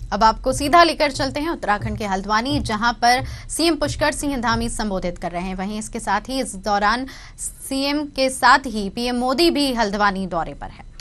अब आपको सीधा लेकर चलते हैं उत्तराखंड के हल्द्वानी, जहां पर सीएम पुष्कर सिंह धामी संबोधित कर रहे हैं। वहीं इसके साथ ही इस दौरान सीएम के साथ ही पीएम मोदी भी हल्द्वानी दौरे पर है।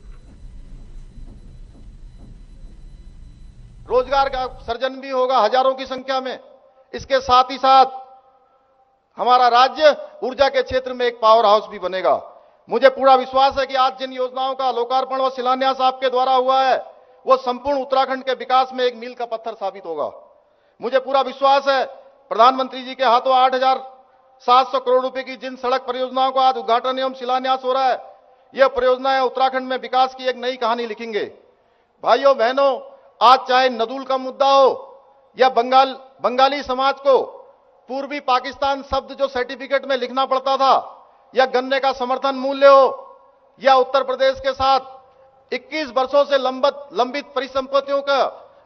रोजगार का सर्जन भी होगा हजारों की संख्या में। इसके साथ ही साथ हमारा राज्य ऊर्जा के क्षेत्र में एक पावर हाउस भी बनेगा। मुझे पूरा विश्वास है कि आज जिन योजनाओं का लोकार्पण और शिलान्यास आपके द्वारा हुआ है वो संपूर्ण उत्तराखंड के विकास में एक मील का पत्थर साबित होगा। मुझे पूरा विश्वास है प्रधानमंत्री जी के हाथों 8,700 करोड़ रुपए की जिन सड़क परियोजनाओं का आज उद्घाटन एवं शिलान्यास हो रहा है, यह परियोजनाएं उत्तराखंड में विकास की एक नई कहानी लिखेंगे। भाइयों बहनों, आज चाहे नदूल का मुद्दा हो या बंगाली समाज को पूर्वी पाकिस्तान शब्द जो सर्टिफिकेट में लिखना पड़ता था, या गन्ने का समर्थन मूल्य हो, या उत्तर प्रदेश के साथ 21 वर्षों से लंबित परिसंपत्तियों का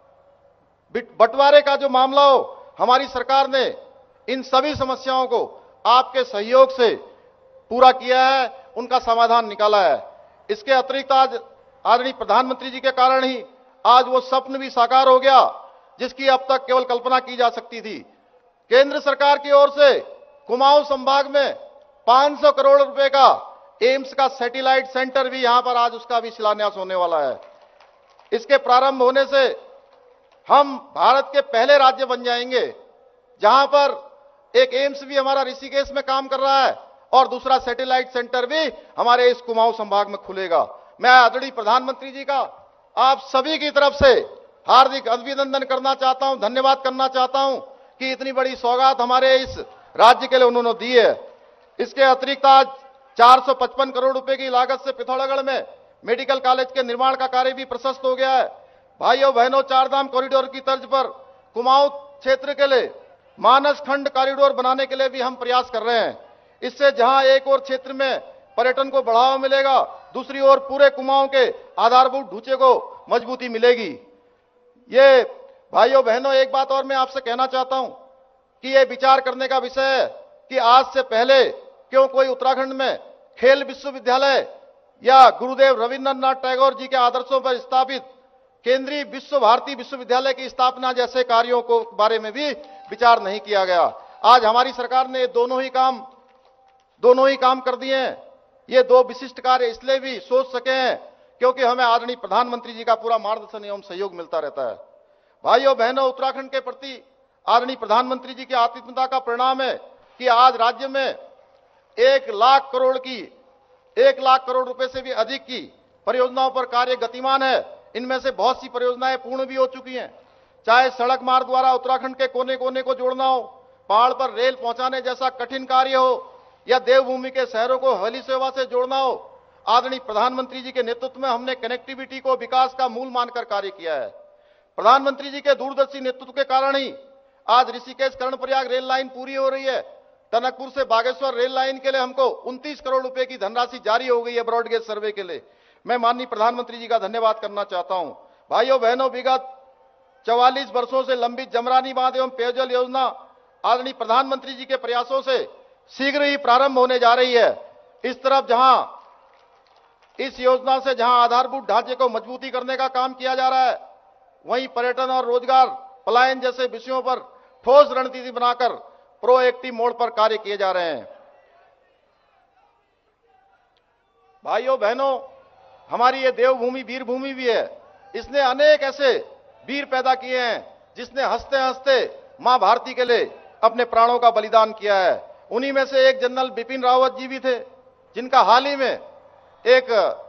बंटवारे का जो मामला हो, हमारी सरकार ने इन सभी समस्याओं को आपके सहयोग से पूरा किया है, उनका समाधान निकाला है। इसके अतिरिक्त आज आदरणीय प्रधानमंत्री जी के कारण ही आज वो स्वप्न भी साकार हो गया जिसकी अब तक केवल कल्पना की जा सकती थी। केंद्र सरकार की ओर से कुमाऊं संभाग में 500 करोड़ रुपए का एम्स का सैटेलाइट सेंटर भी यहां पर आज उसका भी शिलान्यास होने वाला है। इसके प्रारंभ होने से हम भारत के पहले राज्य बन जाएंगे जहां पर एक एम्स भी हमारा ऋषिकेश में काम कर रहा है और दूसरा सैटेलाइट सेंटर भी हमारे इस कुमाऊं संभाग में खुलेगा। मैं आदरणीय प्रधानमंत्री जी का आप सभी की तरफ से हार्दिक अभिनंदन करना चाहता हूं, धन्यवाद करना चाहता हूं कि इतनी बड़ी सौगात हमारे इस राज्य के लिए उन्होंने दी है। इसके अतिरिक्त आज 455 करोड़ रुपए की लागत से पिथौरागढ़ में मेडिकल कॉलेज के निर्माण का कार्य भी प्रशस्त हो गया है। भाइयों बहनों, चारधाम कॉरिडोर की तर्ज पर कुमाऊं क्षेत्र के लिए मानस खंड कॉरिडोर बनाने के लिए भी हम प्रयास कर रहे हैं। इससे जहां एक और क्षेत्र में पर्यटन को बढ़ावा मिलेगा, दूसरी ओर पूरे कुमाऊं के आधारभूत ढांचे को मजबूती मिलेगी। ये भाइयों बहनों, एक बात और मैं आपसे कहना चाहता हूं कि यह विचार करने का विषय है कि आज से पहले क्यों कोई उत्तराखंड में खेल विश्वविद्यालय या गुरुदेव रविंद्रनाथ टैगोर जी के आदर्शों पर स्थापित केंद्रीय विश्व भारती विश्वविद्यालय की स्थापना जैसे कार्यों को बारे में भी विचार नहीं किया गया। आज हमारी सरकार ने दोनों ही काम कर दिए हैं। ये दो विशिष्ट कार्य इसलिए भी सोच सके हैं क्योंकि हमें आदरणीय प्रधानमंत्री जी का पूरा मार्गदर्शन एवं सहयोग मिलता रहता है। भाइयों बहनों, उत्तराखंड के प्रति आदरणीय प्रधानमंत्री जी की आतिथ्यता का परिणाम है कि आज राज्य में 1 लाख करोड़ रुपए से भी अधिक की परियोजनाओं पर कार्य गतिमान है। इनमें से बहुत सी परियोजनाएं पूर्ण भी हो चुकी हैं। चाहे सड़क मार्ग द्वारा उत्तराखंड के कोने कोने को जोड़ना हो, पहाड़ पर रेल पहुंचाने जैसा कठिन कार्य हो, या देवभूमि के शहरों को हवाई सेवा से जोड़ना हो, आदरणीय प्रधानमंत्री जी के नेतृत्व में हमने कनेक्टिविटी को विकास का मूल मानकर कार्य किया है। प्रधानमंत्री जी के दूरदर्शी नेतृत्व के कारण ही आज ऋषिकेश कर्णप्रयाग रेल लाइन पूरी हो रही है। टनकपुर से बागेश्वर रेल लाइन के लिए हमको 29 करोड़ रुपए की धनराशि जारी हो गई है ब्रॉडगेज सर्वे के लिए। मैं माननीय प्रधानमंत्री जी का धन्यवाद करना चाहता हूं। भाइयों बहनों, विगत 44 वर्षों से लंबित जमरानी बांध एवं पेयजल योजना आदरणीय प्रधानमंत्री जी के प्रयासों से शीघ्र ही प्रारंभ होने जा रही है। इस तरफ इस योजना से जहां आधारभूत ढांचे को मजबूती करने का काम किया जा रहा है, वहीं पर्यटन और रोजगार पलायन जैसे विषयों पर ठोस रणनीति बनाकर प्रोएक्टिव मोड पर कार्य किए जा रहे हैं। भाइयों बहनों, हमारी ये देवभूमि वीर भूमि भी है। इसने अनेक ऐसे वीर पैदा किए हैं जिसने हंसते हंसते मां भारती के लिए अपने प्राणों का बलिदान किया है। उन्हीं में से एक जनरल बिपिन रावत जी भी थे, जिनका हाल ही में एक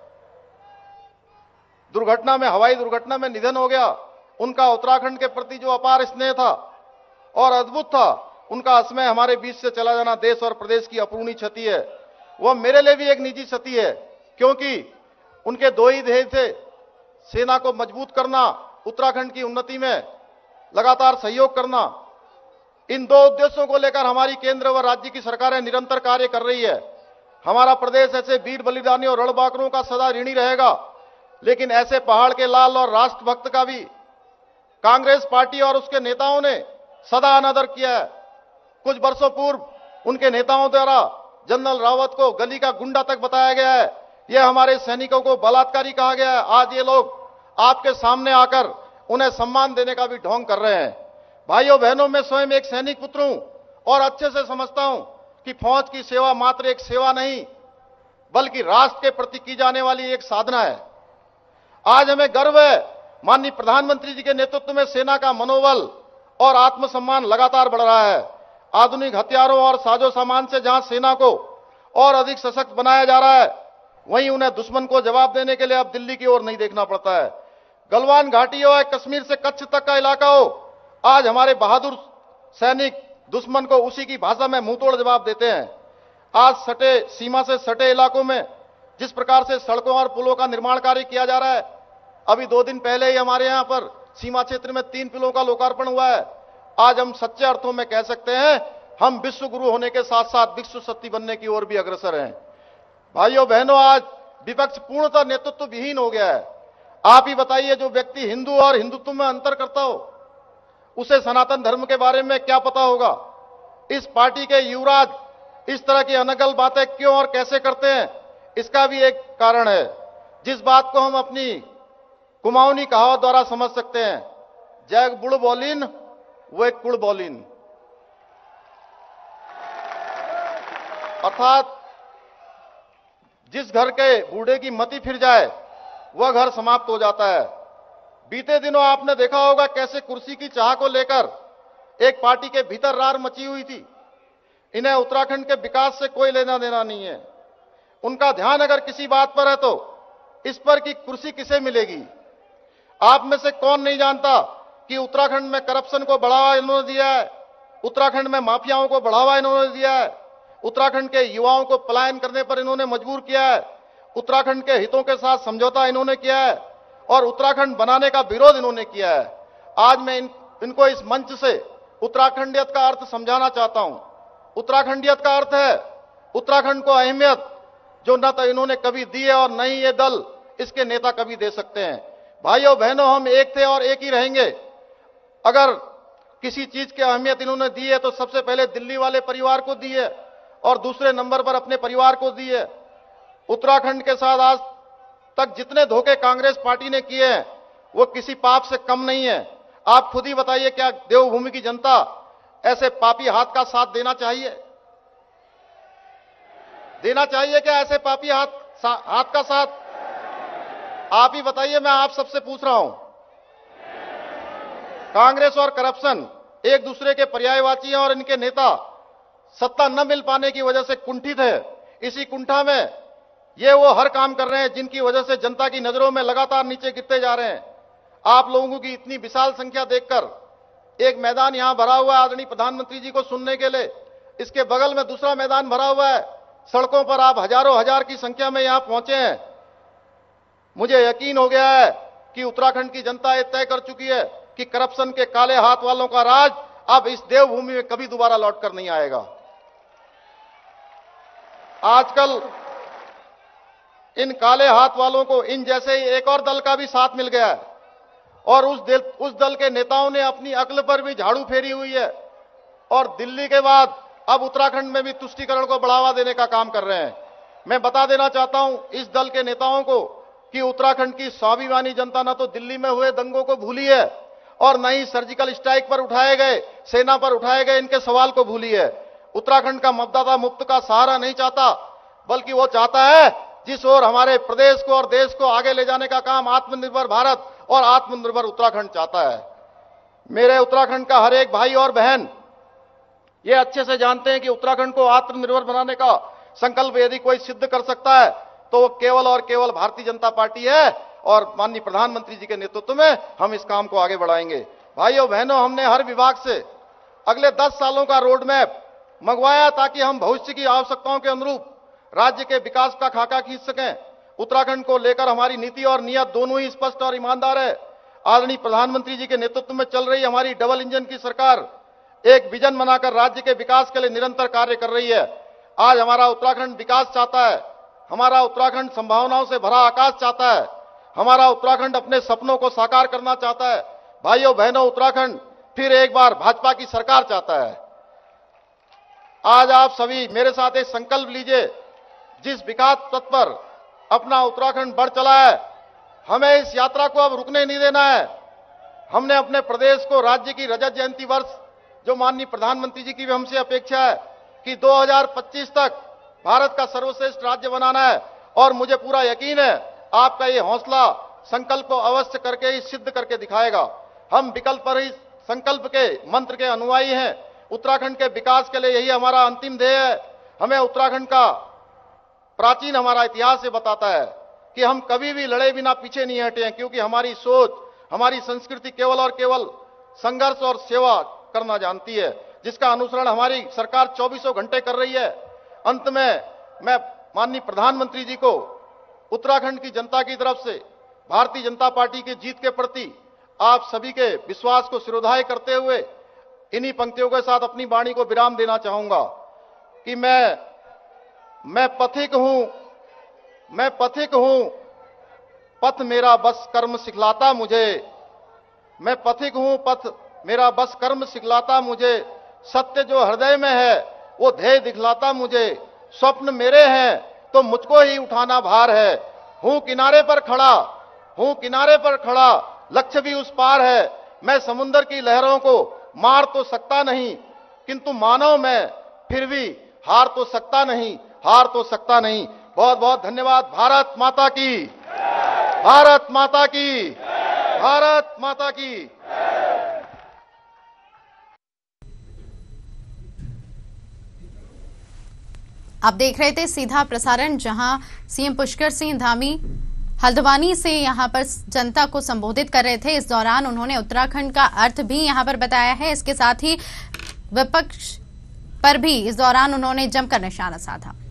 हवाई दुर्घटना में निधन हो गया। उनका उत्तराखंड के प्रति जो अपार स्नेह था और अद्भुत था, उनका असमय हमारे बीच से चला जाना देश और प्रदेश की अपूर्णीय क्षति है। वह मेरे लिए भी एक निजी क्षति है, क्योंकि उनके दो ही ध्येय थे, सेना को मजबूत करना, उत्तराखंड की उन्नति में लगातार सहयोग करना। इन दो उद्देश्यों को लेकर हमारी केंद्र व राज्य की सरकारें निरंतर कार्य कर रही है। हमारा प्रदेश ऐसे वीर बलिदानियों और रणबांकुरों का सदा ऋणी रहेगा। लेकिन ऐसे पहाड़ के लाल और राष्ट्रभक्त का भी कांग्रेस पार्टी और उसके नेताओं ने सदा अनादर किया है। कुछ वर्षों पूर्व उनके नेताओं द्वारा जनरल रावत को गली का गुंडा तक बताया गया है। यह हमारे सैनिकों को बलात्कारी कहा गया है। आज ये लोग आपके सामने आकर उन्हें सम्मान देने का भी ढोंग कर रहे हैं। भाइयों बहनों, मैं स्वयं एक सैनिक पुत्र हूं और अच्छे से समझता हूं कि फौज की सेवा मात्र एक सेवा नहीं, बल्कि राष्ट्र के प्रति की जाने वाली एक साधना है। आज हमें गर्व है, माननीय प्रधानमंत्री जी के नेतृत्व में सेना का मनोबल और आत्मसम्मान लगातार बढ़ रहा है। आधुनिक हथियारों और साजो सामान से जहां सेना को और अधिक सशक्त बनाया जा रहा है, वहीं उन्हें दुश्मन को जवाब देने के लिए अब दिल्ली की ओर नहीं देखना पड़ता है। गलवान घाटी हो या कश्मीर से कच्छ तक का इलाका हो, आज हमारे बहादुर सैनिक दुश्मन को उसी की भाषा में मुंहतोड़ जवाब देते हैं। आज सीमा से सटे इलाकों में जिस प्रकार से सड़कों और पुलों का निर्माण कार्य किया जा रहा है, अभी 2 दिन पहले ही हमारे यहां पर सीमा क्षेत्र में 3 पुलों का लोकार्पण हुआ है। आज हम सच्चे अर्थों में कह सकते हैं, हम विश्व गुरु होने के साथ साथ विश्व शक्ति बनने की ओर भी अग्रसर हैं। भाइयों बहनों, आज विपक्ष पूर्णतः नेतृत्व विहीन हो गया है। आप ही बताइए, जो व्यक्ति हिंदू और हिंदुत्व में अंतर करता हो, उसे सनातन धर्म के बारे में क्या पता होगा? इस पार्टी के युवराज इस तरह की अनगल बातें क्यों और कैसे करते हैं, इसका भी एक कारण है, जिस बात को हम अपनी कुमाऊनी कहावत द्वारा समझ सकते हैं, जैग बुड़ बोलिन वो एक कुड़ बोलिन। अर्थात जिस घर के बूढ़े की मति फिर जाए वह घर समाप्त हो जाता है। बीते दिनों आपने देखा होगा कैसे कुर्सी की चाह को लेकर एक पार्टी के भीतर रार मची हुई थी। इन्हें उत्तराखंड के विकास से कोई लेना देना नहीं है। उनका ध्यान अगर किसी बात पर है तो इस पर कि कुर्सी किसे मिलेगी। आप में से कौन नहीं जानता कि उत्तराखंड में करप्शन को बढ़ावा इन्होंने दिया है, उत्तराखंड में माफियाओं को बढ़ावा इन्होंने दिया है, उत्तराखंड के युवाओं को पलायन करने पर इन्होंने मजबूर किया है, उत्तराखंड के हितों के साथ समझौता इन्होंने किया है और उत्तराखंड बनाने का विरोध इन्होंने किया है। आज मैं इनको इस मंच से उत्तराखंडियत का अर्थ समझाना चाहता हूं। उत्तराखंडियत का अर्थ है उत्तराखंड को अहमियत जो न तो इन्होंने कभी दी है और न ही ये दल, इसके नेता कभी दे सकते हैं। भाइयों बहनों, हम एक थे और एक ही रहेंगे। अगर किसी चीज की अहमियत इन्होंने दी है तो सबसे पहले दिल्ली वाले परिवार को दी है और दूसरे नंबर पर अपने परिवार को दी है। उत्तराखंड के साथ आज तक जितने धोखे कांग्रेस पार्टी ने किए हैं वो किसी पाप से कम नहीं है। आप खुद ही बताइए, क्या देवभूमि की जनता ऐसे पापी हाथ का साथ देना चाहिए? देना चाहिए क्या ऐसे पापी हाथ का साथ? आप ही बताइए, मैं आप सबसे पूछ रहा हूं। कांग्रेस और करप्शन एक दूसरे के पर्यायवाची हैं और इनके नेता सत्ता न मिल पाने की वजह से कुंठित है। इसी कुंठा में ये वो हर काम कर रहे हैं जिनकी वजह से जनता की नजरों में लगातार नीचे गिरते जा रहे हैं। आप लोगों की इतनी विशाल संख्या देखकर एक मैदान यहां भरा हुआ है आदरणीय प्रधानमंत्री जी को सुनने के लिए, इसके बगल में दूसरा मैदान भरा हुआ है। सड़कों पर आप हजारों हजार की संख्या में यहां पहुंचे हैं। मुझे यकीन हो गया है कि उत्तराखंड की जनता ये तय कर चुकी है कि करप्शन के काले हाथ वालों का राज अब इस देवभूमि में कभी दोबारा लौटकर नहीं आएगा। आजकल इन काले हाथ वालों को इन जैसे ही एक और दल का भी साथ मिल गया है और उस दल के नेताओं ने अपनी अक्ल पर भी झाड़ू फेरी हुई है और दिल्ली के बाद अब उत्तराखंड में भी तुष्टीकरण को बढ़ावा देने का काम कर रहे हैं। मैं बता देना चाहता हूं इस दल के नेताओं को कि उत्तराखंड की स्वाभिमानी जनता न तो दिल्ली में हुए दंगों को भूली है और न ही सर्जिकल स्ट्राइक पर उठाए गए, सेना पर उठाए गए इनके सवाल को भूली है। उत्तराखंड का मतदाता मुफ्त का सहारा नहीं चाहता, बल्कि वो चाहता है जिस ओर हमारे प्रदेश को और देश को आगे ले जाने का काम आत्मनिर्भर भारत और आत्मनिर्भर उत्तराखंड चाहता है। मेरे उत्तराखंड का हर एक भाई और बहन ये अच्छे से जानते हैं कि उत्तराखंड को आत्मनिर्भर बनाने का संकल्प यदि कोई सिद्ध कर सकता है तो वो केवल और केवल भारतीय जनता पार्टी है और माननीय प्रधानमंत्री जी के नेतृत्व में हम इस काम को आगे बढ़ाएंगे। भाइयों बहनों, हमने हर विभाग से अगले 10 सालों का रोड मैप मंगवाया ताकि हम भविष्य की आवश्यकताओं के अनुरूप राज्य के विकास का खाका खींच सकें। उत्तराखंड को लेकर हमारी नीति और नियत दोनों ही स्पष्ट और ईमानदार है। आदरणीय प्रधानमंत्री जी के नेतृत्व में चल रही हमारी डबल इंजन की सरकार एक विजन बनाकर राज्य के विकास के लिए निरंतर कार्य कर रही है। आज हमारा उत्तराखंड विकास चाहता है, हमारा उत्तराखंड संभावनाओं से भरा आकाश चाहता है, हमारा उत्तराखंड अपने सपनों को साकार करना चाहता है। भाइयों बहनों, उत्तराखंड फिर एक बार भाजपा की सरकार चाहता है। आज आप सभी मेरे साथ एक संकल्प लीजिए, जिस विकास पथ पर अपना उत्तराखंड बढ़ चला है, हमें इस यात्रा को अब रुकने नहीं देना है। हमने अपने प्रदेश को राज्य की रजत जयंती वर्ष, जो माननीय प्रधानमंत्री जी की भी हमसे अपेक्षा है कि 2025 तक भारत का सर्वश्रेष्ठ राज्य बनाना है, और मुझे पूरा यकीन है आपका ये हौसला संकल्प को अवश्य करके ही सिद्ध करके दिखाएगा। हम विकल्प पर ही संकल्प के मंत्र के अनुयायी हैं। उत्तराखंड के विकास के लिए यही हमारा अंतिम ध्येय है। हमें उत्तराखंड का प्राचीन हमारा इतिहास ये बताता है कि हम कभी भी लड़े बिना पीछे नहीं हटे हैं, क्योंकि हमारी सोच, हमारी संस्कृति केवल और केवल संघर्ष और सेवा करना जानती है, जिसका अनुसरण हमारी सरकार 24 घंटे कर रही है। अंत में मैं माननीय प्रधानमंत्री जी को उत्तराखंड की जनता की तरफ से भारतीय जनता पार्टी की जीत के प्रति आप सभी के विश्वास को सिरोधार्य करते हुए इन्हीं पंक्तियों के साथ अपनी वाणी को विराम देना चाहूंगा कि मैं पथिक हूं, पथ मेरा बस कर्म सिखलाता मुझे। मैं पथिक हूं, पथ मेरा बस कर्म सिखलाता मुझे। सत्य जो हृदय में है वो ध्येय दिखलाता मुझे। स्वप्न मेरे हैं तो मुझको ही उठाना भार है। हूं किनारे पर खड़ा, लक्ष्य भी उस पार है। मैं समुद्र की लहरों को मार तो सकता नहीं, किंतु मानव मैं फिर भी हार तो सकता नहीं। बहुत बहुत धन्यवाद। भारत माता की, भारत माता की, भारत माता की। आप देख रहे थे सीधा प्रसारण, जहां सीएम पुष्कर सिंह धामी हल्द्वानी से यहां पर जनता को संबोधित कर रहे थे। इस दौरान उन्होंने उत्तराखंड का अर्थ भी यहां पर बताया है। इसके साथ ही विपक्ष पर भी इस दौरान उन्होंने जमकर निशाना साधा।